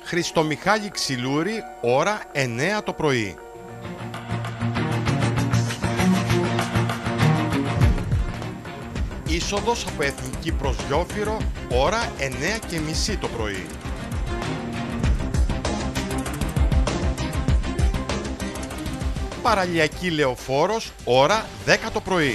Χριστομιχάλη Ξυλούρη, ώρα 9 το πρωί. Είσοδος από Εθνική προς Γιόφυρο, ώρα 9:30 το πρωί. Παραλιακή Λεωφόρος, ώρα 10 το πρωί.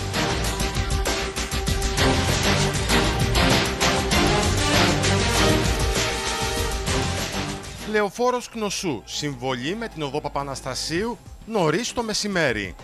Λεωφόρος Κνωσού, συμβολή με την οδό Παπαναστασίου, νωρίς το μεσημέρι.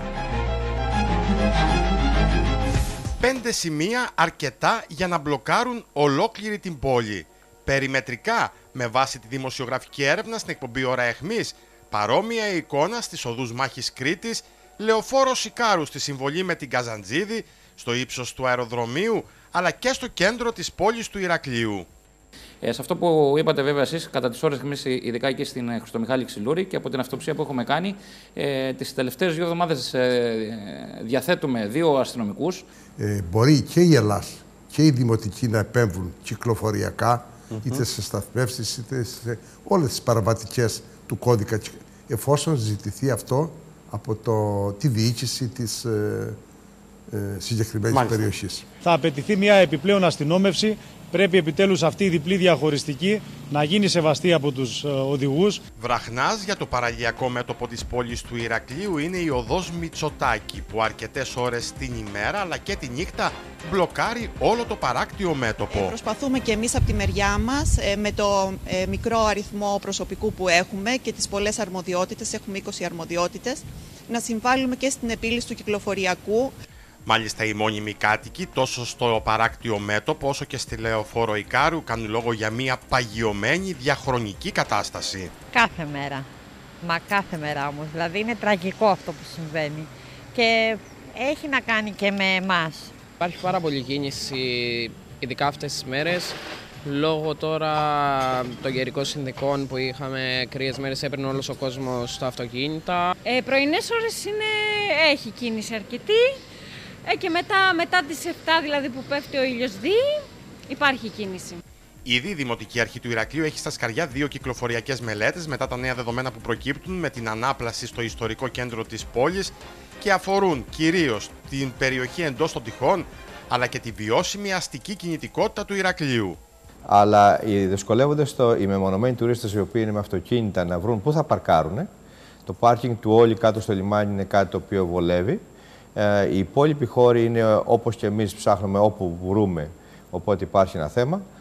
5 σημεία αρκετά για να μπλοκάρουν ολόκληρη την πόλη. Περιμετρικά, με βάση τη δημοσιογραφική έρευνα στην εκπομπή Ώρα Αιχμής, παρόμοια εικόνα στις οδούς Μάχης Κρήτης, Λεωφόρος Ικάρου στη συμβολή με την Καζαντζίδη, στο ύψος του αεροδρομίου, αλλά και στο κέντρο της πόλης του Ηρακλείου. Σε αυτό που είπατε βέβαια εσείς, κατά τις ώρες εμείς, ειδικά εκεί στην Χριστομιχάλη Ξυλούρη και από την αυτοψία που έχουμε κάνει, τις τελευταίες 2 εβδομάδες διαθέτουμε 2 αστυνομικούς. Μπορεί και η Ελλάς και οι δημοτικοί να επέμβουν κυκλοφοριακά, είτε σε σταθμεύσεις, είτε σε όλες τις παραβατικές του κώδικα, εφόσον ζητηθεί αυτό από τη διοίκηση της συγκεκριμένης περιοχής. Θα απαιτηθεί μια επιπλέον αστυνόμευση. Πρέπει επιτέλους αυτή η διπλή διαχωριστική να γίνει σεβαστή από τους οδηγούς. Βραχνάς για το παραλιακό μέτωπο της πόλης του Ηρακλείου είναι η οδός Μητσοτάκη, που αρκετές ώρες την ημέρα αλλά και τη νύχτα μπλοκάρει όλο το παράκτιο μέτωπο. Προσπαθούμε και εμείς από τη μεριά μας, με το μικρό αριθμό προσωπικού που έχουμε και τις πολλές αρμοδιότητες, έχουμε 20 αρμοδιότητες, να συμβάλλουμε και στην επίλυση του κυκλοφοριακού. Μάλιστα, οι μόνιμοι κάτοικοι τόσο στο παράκτιο μέτωπο όσο και στη Λεωφόρο Ικάρου κάνουν λόγο για μια παγιωμένη διαχρονική κατάσταση. Κάθε μέρα. Μα κάθε μέρα όμως. Δηλαδή είναι τραγικό αυτό που συμβαίνει. Και έχει να κάνει και με εμάς. Υπάρχει πάρα πολλή κίνηση, ειδικά αυτές τις μέρες. Λόγω τώρα των καιρικών συνθηκών που είχαμε κρύες μέρες, έπαιρνε όλος ο κόσμος στα αυτοκίνητα. Πρωινές ώρες έχει κίνηση αρκετή. Και μετά τις 7 δηλαδή που πέφτει ο ήλιος υπάρχει κίνηση. Ήδη η Δημοτική Αρχή του Ηρακλείου έχει στα σκαριά 2 κυκλοφοριακές μελέτες μετά τα νέα δεδομένα που προκύπτουν με την ανάπλαση στο ιστορικό κέντρο της πόλης και αφορούν κυρίως την περιοχή εντός των τυχών αλλά και τη βιώσιμη αστική κινητικότητα του Ηρακλείου. Αλλά δυσκολεύονται οι μεμονωμένοι τουρίστες οι οποίοι είναι με αυτοκίνητα να βρουν πού θα παρκάρουν. Το πάρκινγκ του Όλη κάτω στο λιμάνι είναι κάτι το οποίο βολεύει. Οι υπόλοιποι χώροι είναι όπως και εμείς ψάχνουμε όπου βρούμε, οπότε υπάρχει ένα θέμα.